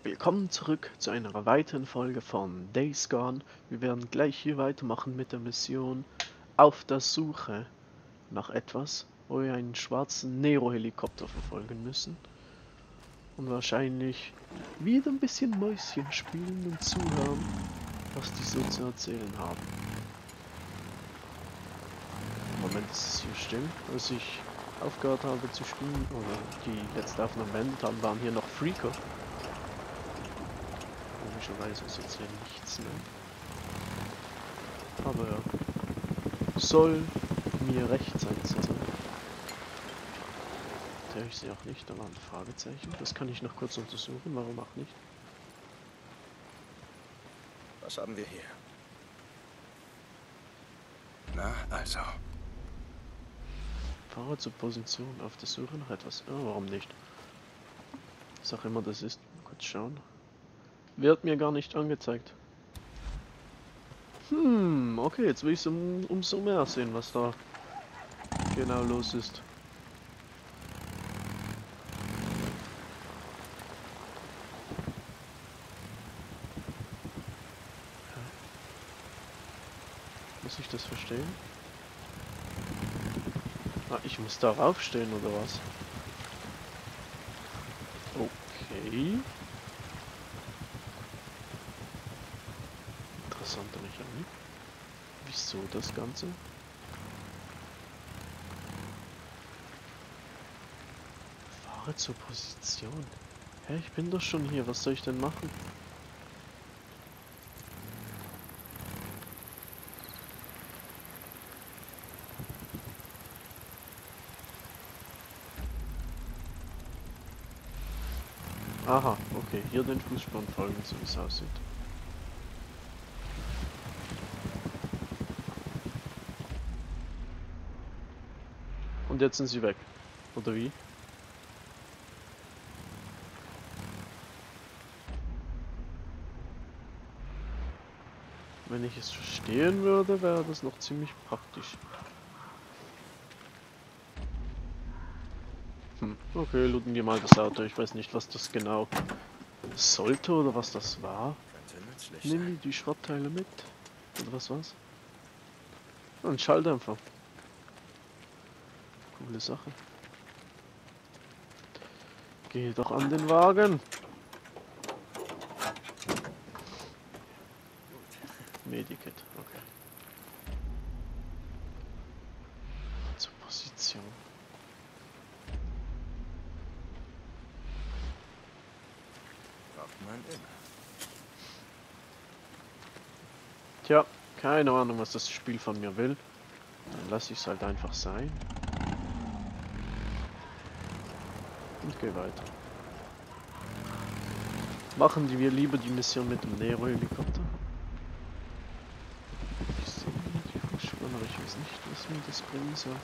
Willkommen zurück zu einer weiteren Folge von Days Gone. Wir werden gleich hier weitermachen mit der Mission auf der Suche nach etwas, wo wir einen schwarzen Nero-Helikopter verfolgen müssen. Und wahrscheinlich wieder ein bisschen Mäuschen spielen und zuhören, was die so zu erzählen haben. Im Moment ist es hier still. Als ich aufgehört habe zu spielen, oder die letzte Aufnahme beendet haben, waren hier noch Freaker. Komischerweise ist jetzt hier nichts mehr. Aber ja, soll mir recht sein, sozusagen. Der ich sie auch nicht, da war ein Fragezeichen. Das kann ich noch kurz untersuchen, warum auch nicht. Was haben wir hier? Na, also. Fahre zur Position auf der Suche nach etwas. Oh, warum nicht? Was auch immer das ist. Kurz schauen. Wird mir gar nicht angezeigt. Okay, jetzt will ich umso mehr sehen, was da genau los ist. Muss ich das verstehen? Ah, ich muss darauf stehen, oder was? Okay. Interessante Mechanik. Wieso das Ganze? Fahre zur Position. Hä, ich bin doch schon hier. Was soll ich denn machen? Aha, okay. Hier den Fußspuren folgen, so wie es aussieht. Und jetzt sind sie weg. Oder wie? Wenn ich es verstehen würde, wäre das noch ziemlich praktisch. Okay, looten wir mal das Auto. Ich weiß nicht, was das genau sollte oder was das war. Könnte nützlich Nehmen sein. die Schrottteile mit? Oder was war's? Ein Schalldämpfer. Coole Sache. Geh doch an den Wagen. Medikit, okay. Zur Position. Braucht man immer. Tja, keine Ahnung, was das Spiel von mir will. Dann lasse ich es halt einfach sein. Und geh weiter. Machen wir lieber die Mission mit dem Nero-Helikopter. Ich sehe die Fußspuren, aber ich weiß nicht, was mir das bringen soll.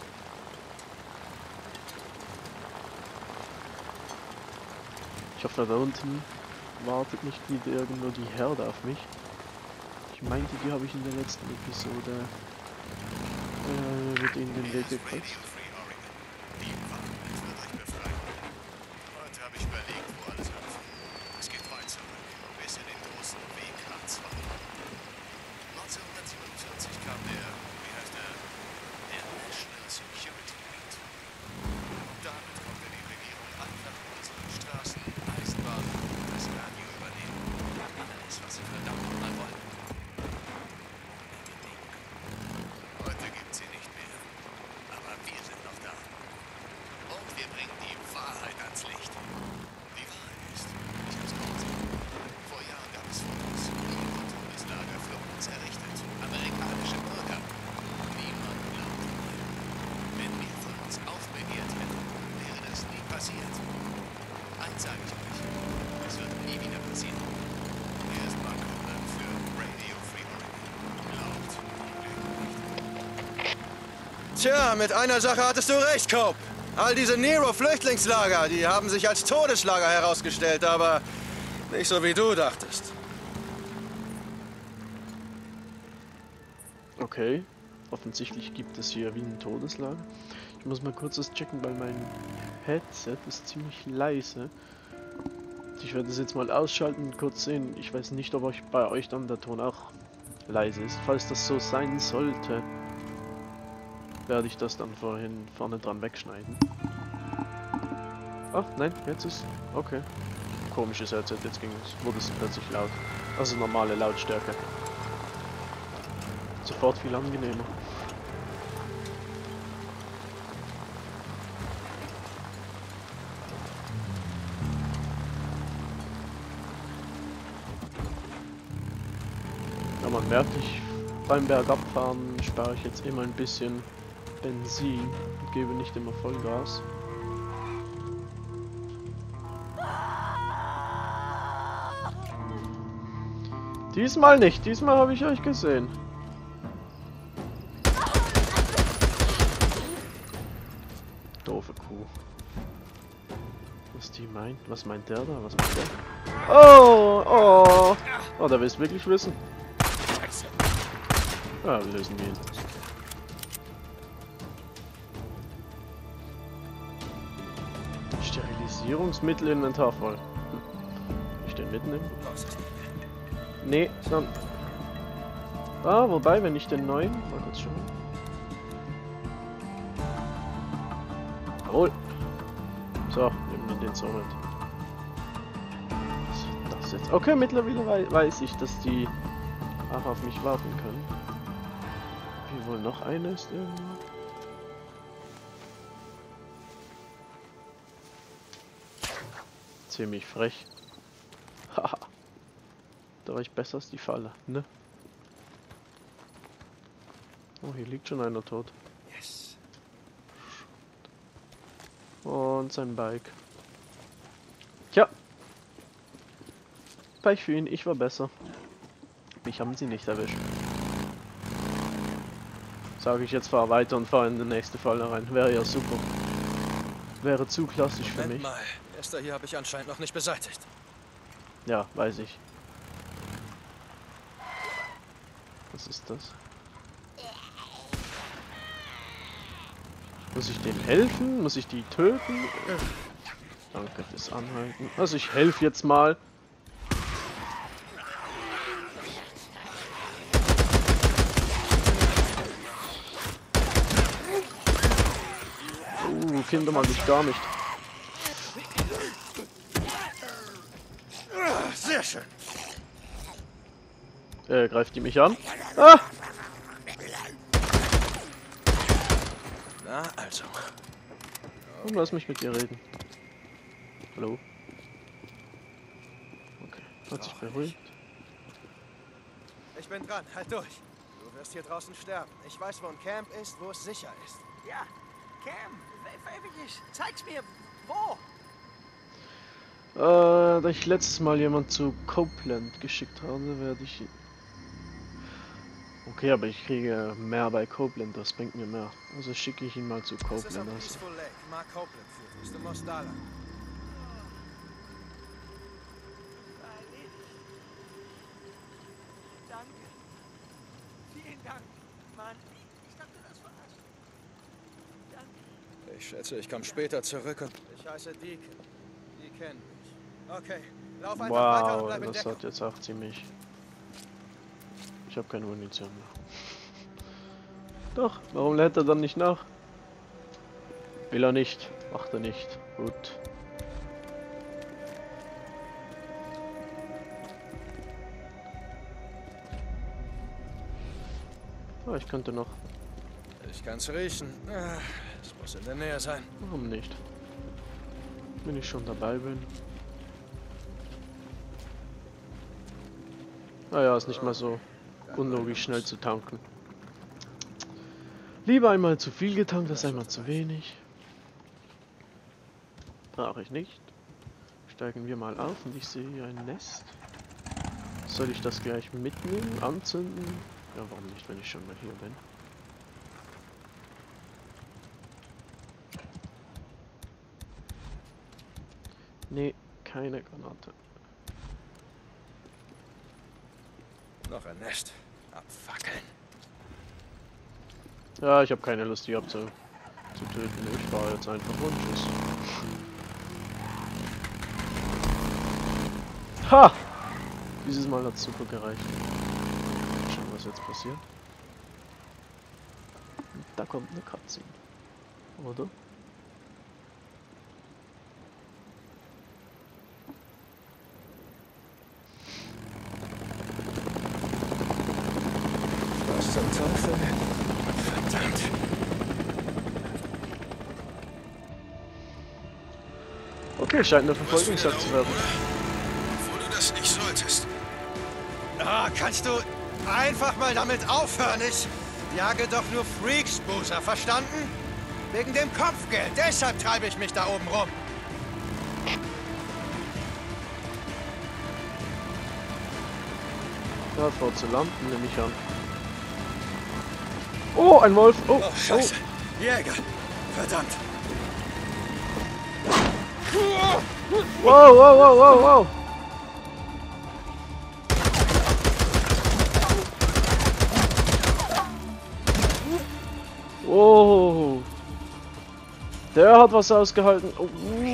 Ich hoffe, da unten wartet nicht wieder irgendwo die Herde auf mich. Ich meinte, die habe ich in der letzten Episode mit ihnen den Weg gekreuzt. Heute habe ich überlegt, wo alles anfing. Es geht weit zurück, bis in den großen Weg H2. 1947 kam der National Security Act. Und damit konnte die Regierung einfach unsere Straßen, Eisenbahnen und das Radio übernehmen. Alles, was sie verdammt nochmal wollten. Heute gibt sie nicht mehr. Aber wir sind noch da. Und wir bringen die Wahrheit ans Licht. Die Wahrheit ist, ich hab's gewusst. Vor Jahren gab es Fotos, wo Todeslager für uns errichtet. Amerikanische Bürger. Niemand glaubt mir. Wenn wir von uns aufbegehrt hätten, wäre das nie passiert. Eins sage ich euch. Es wird nie wieder passieren. Hier ist Mark Copeland für Radio Free Oregon. Glaubt mir nicht. Tja, mit einer Sache hattest du recht, Cope. All diese Nero-Flüchtlingslager, die haben sich als Todeslager herausgestellt, aber nicht so wie du dachtest. Okay, offensichtlich gibt es hier wie ein Todeslager. Ich muss mal kurz das checken, weil mein Headset ist ziemlich leise. Ich werde es jetzt mal ausschalten und kurz sehen. Ich weiß nicht, ob euch bei euch dann der Ton auch leise ist. Falls das so sein sollte, werde ich das dann vorne dran wegschneiden. Ach, nein, jetzt ist... Okay. Komisches Headset, jetzt wurde es plötzlich laut. Also normale Lautstärke. Sofort viel angenehmer. Ja, man merkt, beim Bergabfahren spare ich jetzt immer ein bisschen Benzin und gebe nicht immer Vollgas. Diesmal nicht, diesmal habe ich euch gesehen. Doofe Kuh. Was die meint? Was meint der da? Was meint der? Oh, oh! Oh, der will es wirklich wissen. Ja, wir lösen ihn. Sterilisierungsmittelinventar voll. Kann ich den mitnehmen? Nee, dann. Ah, wobei, wenn ich den neuen. Mal kurz schauen. Jawohl. So, nehmen wir den so mit. Was ist das jetzt? Okay, mittlerweile weiß ich, dass die auch auf mich warten können. Wie wohl noch eine ist irgendwo? Ziemlich frech. Haha. Da war ich besser als die Falle, ne? Oh, hier liegt schon einer tot. Yes. Und sein Bike. Tja. Pech für ihn, ich war besser. Mich haben sie nicht erwischt. Sage ich jetzt, fahr weiter und fahr in die nächste Falle rein. Wäre ja super. Wäre zu klassisch für mich. Moment mal, Erster hier habe ich anscheinend noch nicht beseitigt. Ja, weiß ich. Was ist das? Muss ich denen helfen? Muss ich die töten? Danke fürs Anhalten. Also ich helfe jetzt mal. Kinder mag ich gar nicht. Sehr schön. Greift die mich an? Ah! Na also. Komm, lass mich mit dir reden. Hallo? Okay, hat sich beruhigt. Ich bin dran, halt durch. Du wirst hier draußen sterben. Ich weiß, wo ein Camp ist, wo es sicher ist. Ja, Cam, welches? Zeig's mir, wo? Da ich letztes Mal jemand zu Copeland geschickt habe, werde ich... Okay, aber ich kriege mehr bei Copeland, das bringt mir mehr. Also schicke ich ihn mal zu Das ist Copeland. am Also. Peaceful Lake. Mark Copeland führt uns. Du musst da lang. Danke. Vielen Dank, Mann. Ich dachte, das war's. Danke. Ich schätze, ich komme später zurück und... Ich heiße Deacon. Die kennen mich. Okay, lauf einfach weiter und Wow, bleib in das Deckung. hat jetzt auch ziemlich... Ich habe keine Munition mehr. Doch, warum lädt er dann nicht nach? Will er nicht. Macht er nicht. Gut. Ah, ich könnte noch. Ich kann's riechen. Es muss in der Nähe sein. Warum nicht? Wenn ich schon dabei bin. Naja, ist nicht mal so unlogisch schnell zu tanken. Lieber einmal zu viel getankt als einmal zu wenig. Brauche ich nicht. Steigen wir mal auf und ich sehe hier ein Nest. Soll ich das gleich mitnehmen, anzünden? Ja, warum nicht, wenn ich schon mal hier bin? Nee, keine Granate. Noch ein Nest. Abfackeln. Ja, ich habe keine Lust, die zu töten. Ich fahre jetzt einfach und tschüss. Ha! Dieses Mal hat es super gereicht. Schauen, was jetzt passiert. Da kommt eine Cutscene. Oder? Was zum Teufel? Verdammt. Okay, scheint eine Verfolgungsjagd zu werden. Obwohl du das nicht solltest. Ah, kannst du einfach mal damit aufhören? Ich jage doch nur Freaks-Boozer, verstanden? Wegen dem Kopfgeld. Deshalb treibe ich mich da oben rum. Ja, vor zu landen, nehme ich an. Oh, ein Wolf! Oh, Oh, Scheiße. Jäger. Verdammt. Wow, wow, wow, wow, wow! Oh! Der hat was ausgehalten. Oh.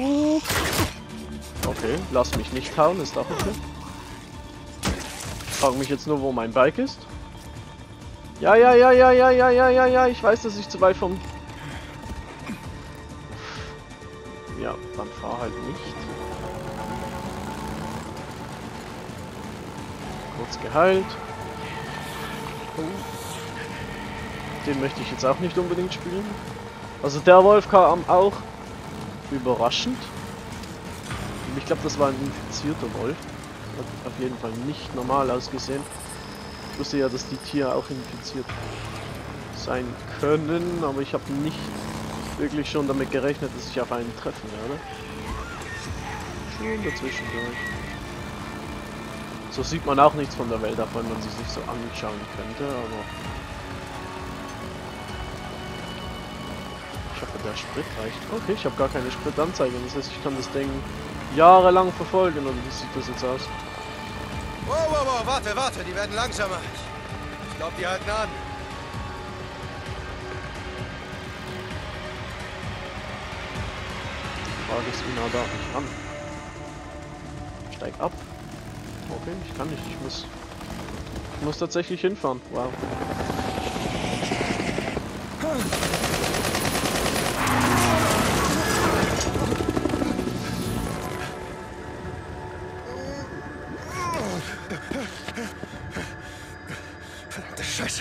Okay, lass mich nicht hauen, ist auch okay. Frag mich jetzt nur, wo mein Bike ist. Ja, ja, ja, ja, ja, ja, ja, ja, ja, ich weiß, dass ich zu weit vom... Ja, dann fahr halt nicht. Kurz geheilt. Oh. Den möchte ich jetzt auch nicht unbedingt spielen. Also der Wolf kam auch überraschend. Ich glaube, das war ein infizierter Wolf. Hat auf jeden Fall nicht normal ausgesehen. Ich wusste ja, dass die Tiere auch infiziert sein können, aber ich habe nicht wirklich schon damit gerechnet, dass ich auf einen treffen werde. Schön dazwischen durch. So sieht man auch nichts von der Welt, auch wenn man sich nicht so anschauen könnte, aber... Ich hoffe, der Sprit reicht. Okay, ich habe gar keine Spritanzeige, das heißt, ich kann das Ding jahrelang verfolgen, oder wie sieht das jetzt aus? Wow, wow, wow, warte, warte, die werden langsamer. Ich glaube, die halten an. Die Frage ist, wie nah darf ich ran? Steig ab. Okay, ich kann nicht, ich muss tatsächlich hinfahren. Wow. Verdammte Scheiße.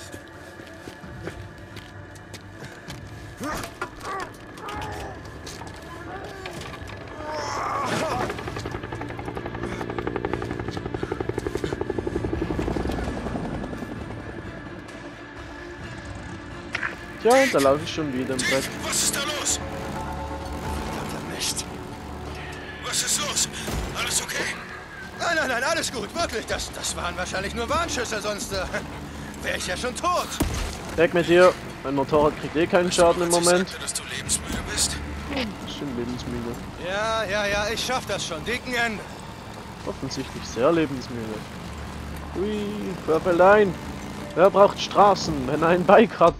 Ja, und da laufe ich schon wieder im Brett. Was ist da los? Verdammter Mist. Was ist los? Alles okay? Nein, nein, nein, alles gut, wirklich. Das waren wahrscheinlich nur Warnschüsse, sonst wäre ich ja schon tot. Weg mit dir. Mein Motorrad kriegt eh keinen Schaden im Moment. Dass du lebensmüde bist. Bisschen lebensmüde. Ja, ja, ja, ich schaff das schon. Dicken Ende. Offensichtlich sehr lebensmüde. Ui, Purpelein. Wer braucht Straßen, wenn er ein Bike hat?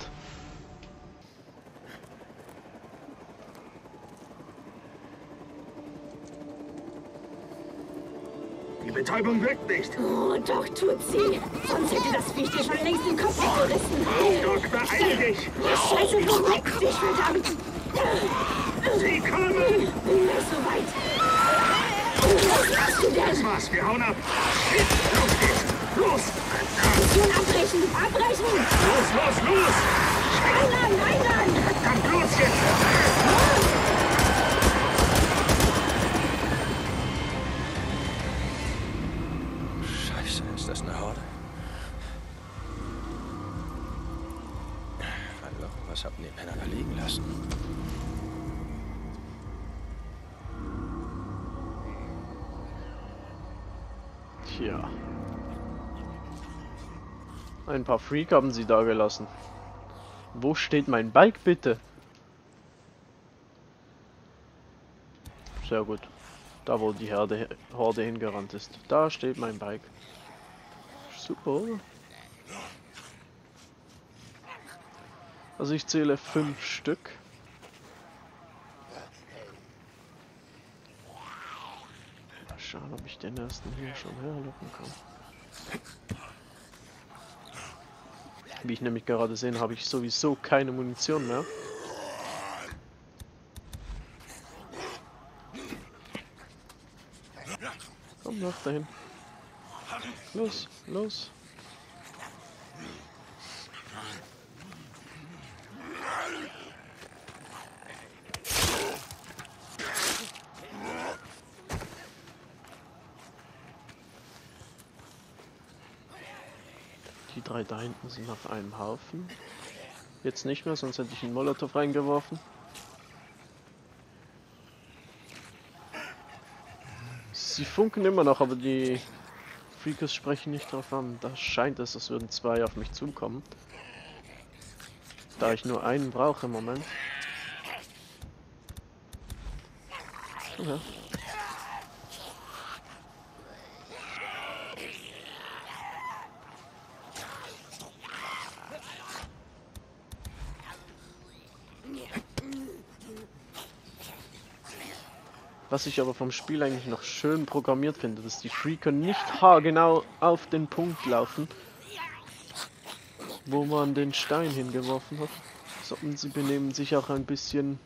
Die Betäubung wirkt nicht. Oh, doch tut sie. Sonst hätte das Viech dir schon längst den Kopf weggerissen. Doc, beeil dich! Scheiße, verreckt dich, verdammt. Sie kommen! Bin nicht so weit. Was machst du Das denn? war's, wir hauen ab! Shit, los geht's! Los! Mission abbrechen, abbrechen. Los, los, los! Einladen, einladen. Kommt los jetzt! Scheiße, ist das eine Horde? Hallo, was habt ihr Penner da liegen lassen? Tja. Ein paar Freak haben sie da gelassen. Wo steht mein Bike bitte? Sehr gut. Da wo die Horde hingerannt ist. Da steht mein Bike. Super. Also ich zähle 5 Stück. schauen, ob ich den ersten hier schon herlocken kann. Wie ich nämlich gerade sehe, habe ich sowieso keine Munition mehr. Komm nach dahin. Los, los. Die drei da hinten sind auf einem Haufen. Jetzt nicht mehr, sonst hätte ich einen Molotow reingeworfen. Sie funken immer noch, aber die Freakers sprechen nicht drauf an. Da scheint es, als würden zwei auf mich zukommen. Da ich nur einen brauche im Moment. Ja. Was ich aber vom Spiel eigentlich noch schön programmiert finde, dass die Freaker nicht haargenau auf den Punkt laufen, wo man den Stein hingeworfen hat, sondern sie benehmen sich auch ein bisschen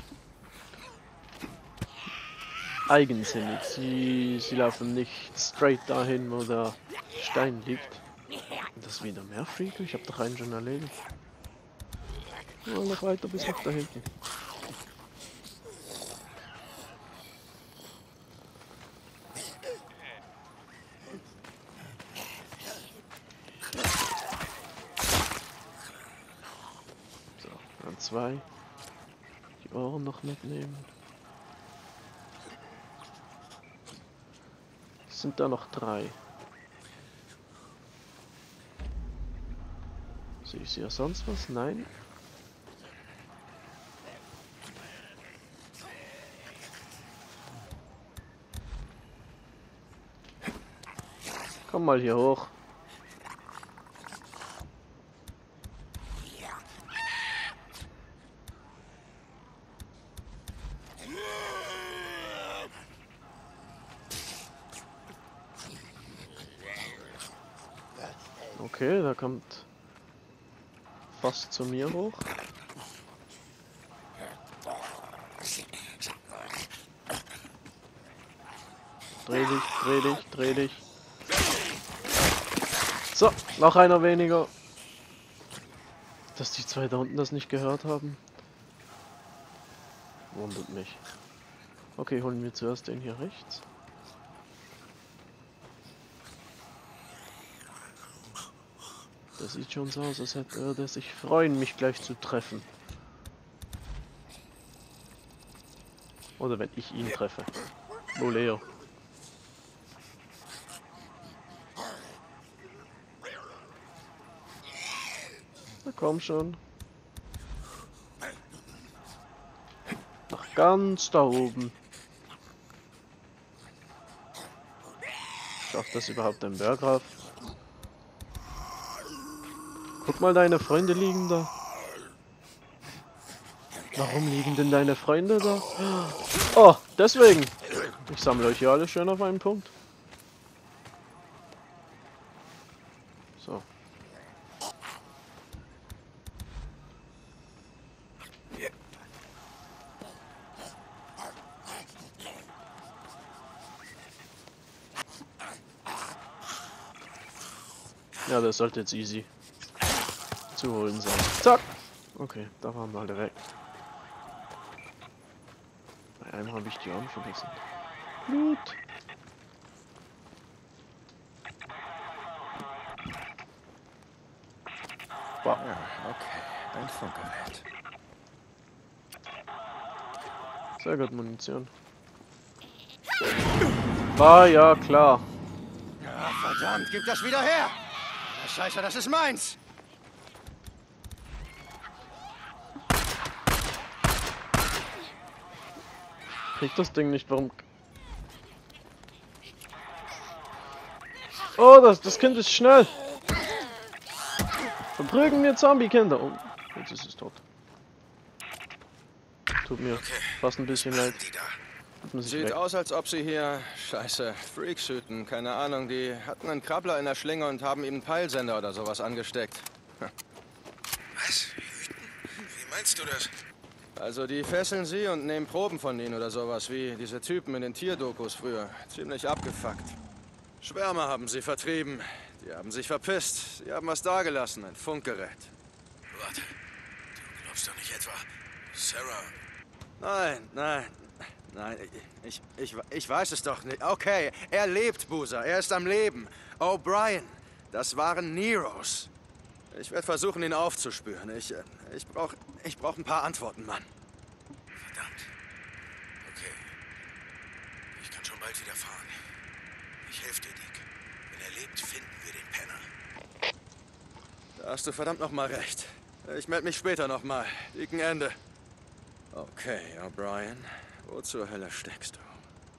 eigensinnig. Sie laufen nicht straight dahin, wo der Stein liegt. Und das wieder mehr Freaker? Ich habe doch einen schon erledigt. Oh, noch weiter bis nach da hinten. Zwei. Die Ohren noch mitnehmen. Sind da noch drei? Sehe ich hier sonst was? Nein. Komm mal hier hoch. Okay, da kommt fast zu mir hoch. Dreh dich, dreh dich, dreh dich. So, noch einer weniger. Dass die zwei da unten das nicht gehört haben. Wundert mich. Okay, holen wir zuerst den hier rechts. Das sieht schon so aus, als hätte er sich freuen, mich gleich zu treffen. Oder wenn ich ihn treffe. Wo Leo? Na komm schon. Nach ganz da oben. Schafft das überhaupt ein Berg rauf? Guck mal, deine Freunde liegen da. Warum liegen denn deine Freunde da? Oh, deswegen. Ich sammle euch hier alle schön auf einen Punkt. So. Ja, das sollte jetzt easy zu holen sein. Zack! Okay, da waren wir alle weg. Bei einem habe ich die Ohren vergessen. Blut! Wow. Ja, okay. Ein Funkgerät. Sehr gut, Munition. War ja klar. Ja, verdammt, gib das wieder her! Ja, Scheiße, das ist meins! Kriegt das Ding nicht, warum... Oh, das Kind ist schnell! Verprügeln wir Zombie-Kinder! Oh, jetzt ist es tot. Tut mir fast ein bisschen leid. muss ich Sieht weg. aus, als ob sie hier, scheiße, Freaks hüten. Keine Ahnung, die hatten einen Krabbler in der Schlinge und haben ihm einen Peilsender oder sowas angesteckt. Was? Wie meinst du das? Also die fesseln sie und nehmen Proben von ihnen oder sowas, wie diese Typen in den Tierdokus früher. Ziemlich abgefuckt. Schwärme haben sie vertrieben. Die haben sich verpisst. Sie haben was dagelassen, ein Funkgerät. Warte. Du glaubst doch nicht etwa... Sarah... Nein, ich weiß es doch nicht. Okay, er lebt, Boozer. Er ist am Leben. O'Brien, das waren Neros. Ich werde versuchen, ihn aufzuspüren. Ich brauch ein paar Antworten, Mann. Verdammt. Okay. Ich kann schon bald wieder fahren. Ich helfe dir, Dick. Wenn er lebt, finden wir den Penner. Da hast du verdammt noch mal recht. Ich melde mich später noch mal. Dicken Ende. Okay, O'Brien. Wo zur Hölle steckst du?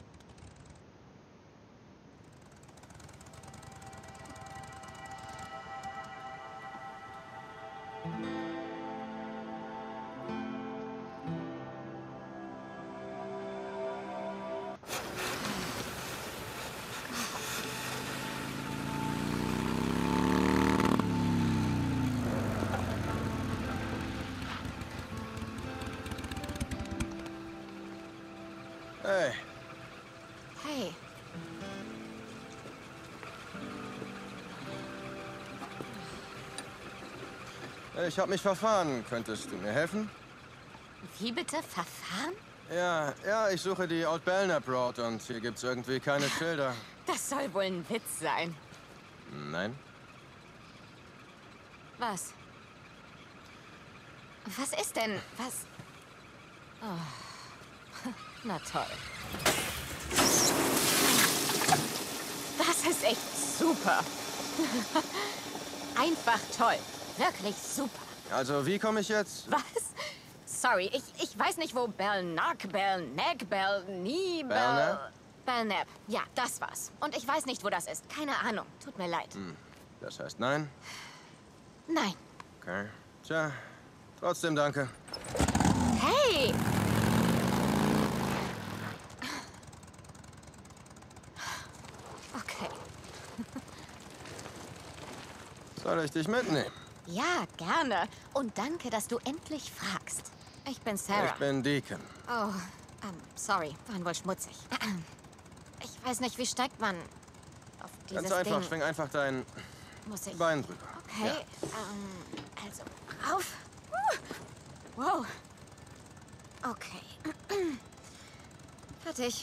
Hey, Hey, ich habe mich verfahren. Könntest du mir helfen? wie bitte? Verfahren? Ja, ich suche die Old Belknap Road und hier gibt's irgendwie keine Schilder. Das soll wohl ein Witz sein. Nein? Was? Was ist denn? Was? Oh. Na toll. Das ist echt super. Einfach toll. Wirklich super. Also, wie komme ich jetzt? Was? Sorry, ich weiß nicht, wo Belknap, Belknap? Belknap. Ja, das war's. Und ich weiß nicht, wo das ist. Keine Ahnung. Tut mir leid. Das heißt nein? Nein. Okay. Tja, trotzdem danke. Hey! Okay. Soll ich dich mitnehmen? Ja, gerne. Und danke, dass du endlich fragst. Ich bin Sarah. Ich bin Deacon. Oh, sorry. Waren wohl schmutzig. Ich weiß nicht, wie steigt man auf dieses Ganz einfach, Ding? schwing einfach dein Muss ich... Bein drüber. Okay, Ja. also rauf. Wow. Okay. Fertig.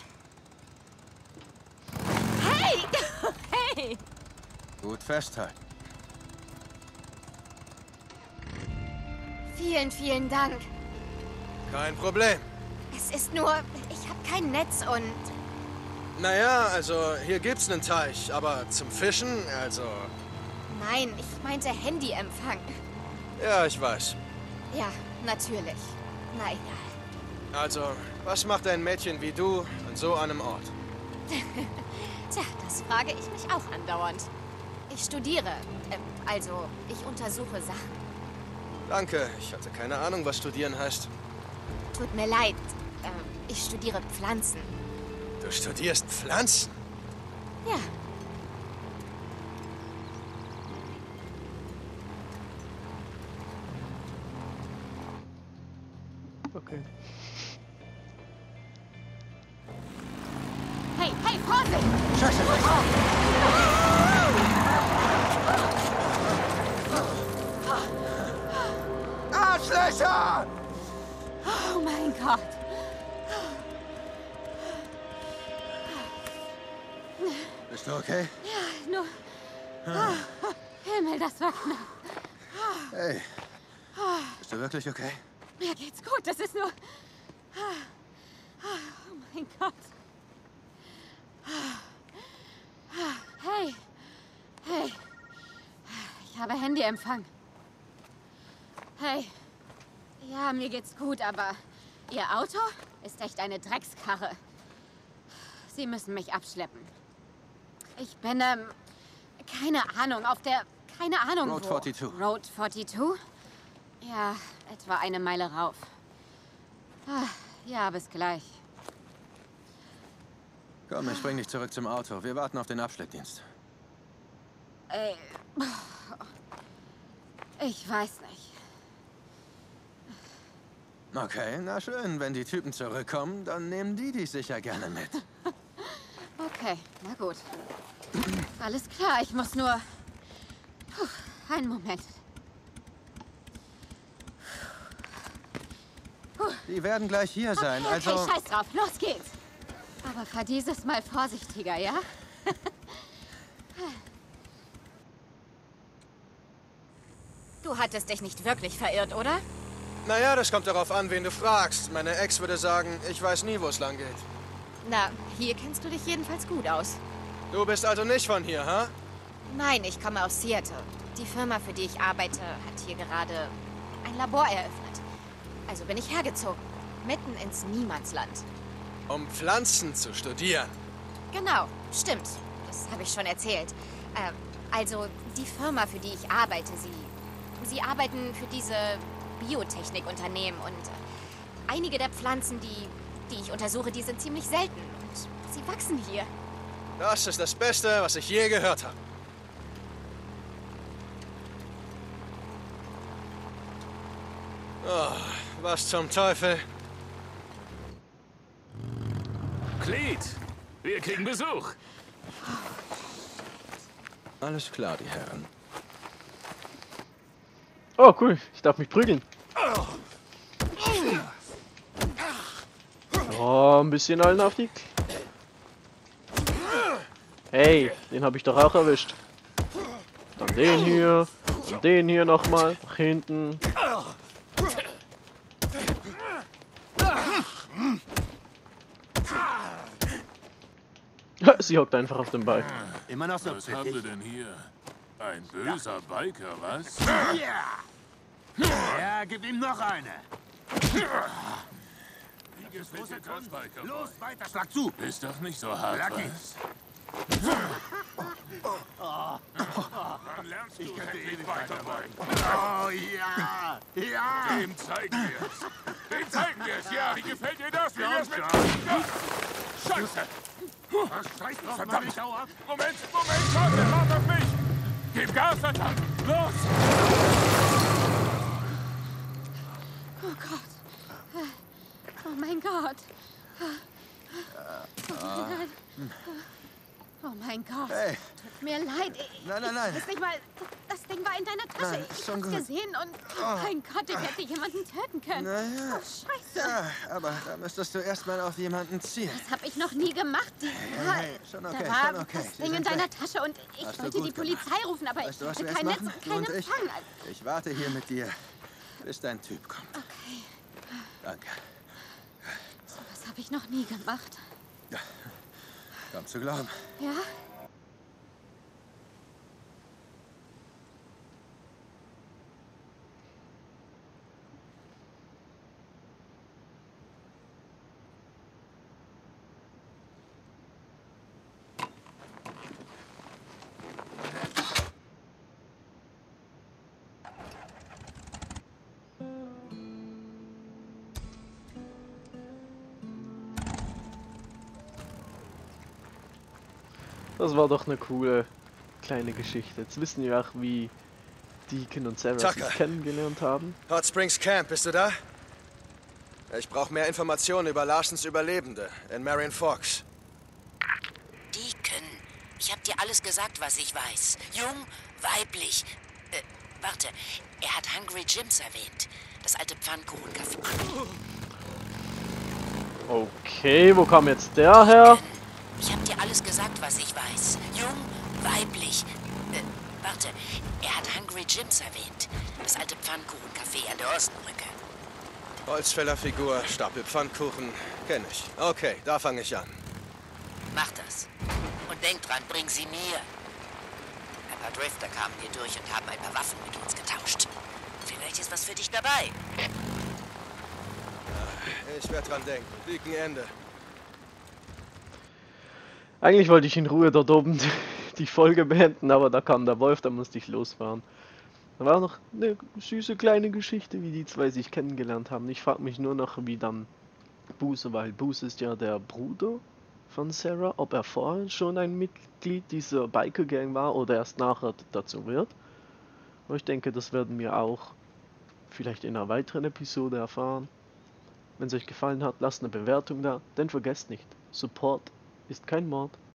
Hey! Hey! Gut festhalten. Vielen, vielen Dank. Kein Problem. Es ist nur, ich habe kein Netz und... Naja, also hier gibt's einen Teich, aber zum Fischen, also... Nein, ich meinte Handyempfang. Ja, ich weiß. Ja, natürlich. Na egal. Also, was macht ein Mädchen wie du an so einem Ort? Tja, das frage ich mich auch andauernd. Ich studiere. Also, ich untersuche Sachen. Danke, ich hatte keine Ahnung, was studieren heißt. Tut mir leid. Ich studiere Pflanzen. Du studierst Pflanzen? Ja. Okay. Hey, hey, Vorsicht! Arschlöcher! Oh mein Gott. Bist du okay? Ja, nur... Himmel, das war knapp. Hey, bist du wirklich okay? Mir geht's gut, das ist nur... Oh mein Gott. Hey. Hey. Ich habe Handyempfang. Hey. Ja, mir geht's gut, aber Ihr Auto ist echt eine Dreckskarre. Sie müssen mich abschleppen. Ich bin, keine Ahnung, auf der... Keine Ahnung Road wo. 42. Road 42? Ja, etwa eine Meile rauf. Ja, bis gleich. Komm, ich bring dich zurück zum Auto. Wir warten auf den Abschleppdienst. Ich weiß nicht. Okay, na schön. Wenn die Typen zurückkommen, dann nehmen die dich sicher gerne mit. Okay, na gut. Alles klar, ich muss nur... einen Moment. Die werden gleich hier sein, Okay, also... scheiß drauf, los geht's. Aber fahr dieses Mal vorsichtiger, ja? Du hattest dich nicht wirklich verirrt, oder? Naja, das kommt darauf an, wen du fragst. Meine Ex würde sagen, ich weiß nie, wo es lang geht. Na, hier kennst du dich jedenfalls gut aus. Du bist also nicht von hier, ha? Nein, ich komme aus Seattle. Die Firma, für die ich arbeite, hat hier gerade ein Labor eröffnet. Also bin ich hergezogen. Mitten ins Niemandsland. Um Pflanzen zu studieren. Genau, stimmt. Das habe ich schon erzählt. Also, die Firma, für die ich arbeite, sie arbeiten für diese Biotechnikunternehmen und einige der Pflanzen, die ich untersuche, die sind ziemlich selten und sie wachsen hier. Das ist das Beste, was ich je gehört habe. Oh, was zum Teufel? Cleet, wir kriegen Besuch. Alles klar, die Herren. Oh, cool. Ich darf mich prügeln. Oh, ein bisschen allen auf die... Hey, den habe ich doch auch erwischt. Dann den hier. Und den hier nochmal. Nach hinten. Sie hockt einfach auf dem Ball. Immer noch so Was haben wir denn hier? Ein böser Biker, was? Ja, gib ihm noch eine. Wie gefällt dir das, Biker? Los, weiter, schlag zu. Ist doch nicht so hart, Lucky. was? Dann lernst du endlich weiterbeugen. Oh ja, ja. Dem zeigen wir es. Dem zeigen wir es, ja. Wie gefällt dir das? Wie wär's mit... Scheiße! Was scheiß drauf, Mann, Verdammt! ich hau ab. Moment, warte, warte auf mich! Gib Gas, verdammt! Los! Oh Gott. Oh mein Gott. Oh mein Gott. Oh mein Gott. Hey. Tut mir leid. Nein, nein, Ich nein. weiß nicht mal, das Ding war in deiner Tasche. Nein, Ich schon hab's gut. gesehen und oh mein Gott, ich hätte jemanden töten können. Naja. Oh, scheiße. Ja, aber da müsstest du erstmal auf jemanden zielen. Das habe ich noch nie gemacht. Hey, schon okay, da war schon okay. das Sie Ding in sind deiner weg. Tasche und ich Hast du wollte die gut Polizei gemacht. rufen, aber Weißt du, ich was hatte wir kein jetzt Netz machen? und Du keinen und ich? Empfang. Ich warte hier mit dir, bis dein Typ kommt. Okay, Danke. sowas habe ich noch nie gemacht. Kaum zu glauben. Ja? Das war doch eine coole kleine Geschichte. Jetzt wissen wir auch, wie Deacon und Sarah sich Tucker. kennengelernt haben. Hot Springs Camp, bist du da? Ich brauche mehr Informationen über Larsens Überlebende in Marion Forks. Deacon, ich hab dir alles gesagt, was ich weiß. Jung, weiblich. Warte, er hat Hungry Jims erwähnt. Das alte Pfannkuchencafé. Okay, wo kam jetzt der her? Ich hab dir alles gesagt, was ich weiß. Jung, weiblich. Warte, er hat Hungry Jims erwähnt. Das alte Pfannkuchencafé an der Ostbrücke. Holzfällerfigur, Stapel Pfannkuchen, kenn ich. Okay, da fange ich an. Mach das. Und denk dran, bring sie mir. Ein paar Drifter kamen hier durch und haben ein paar Waffen mit uns getauscht. Vielleicht ist was für dich dabei. Ich werde dran denken. Deacon Ende. Eigentlich wollte ich in Ruhe dort oben die Folge beenden, aber da kam der Wolf, da musste ich losfahren. Da war noch eine süße kleine Geschichte, wie die zwei sich kennengelernt haben. Ich frage mich nur noch, wie dann Buse, weil Buse ist ja der Bruder von Sarah, ob er vorher schon ein Mitglied dieser Biker Gang war oder erst nachher dazu wird. Aber ich denke, das werden wir auch vielleicht in einer weiteren Episode erfahren. Wenn es euch gefallen hat, lasst eine Bewertung da, denn vergesst nicht, Support ist kein Mord.